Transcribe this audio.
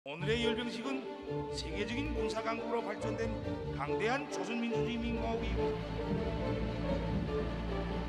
오늘의 열병식은 세계적인 군사 강국으로 발전된 강대한 조선민주주의 민공화국이고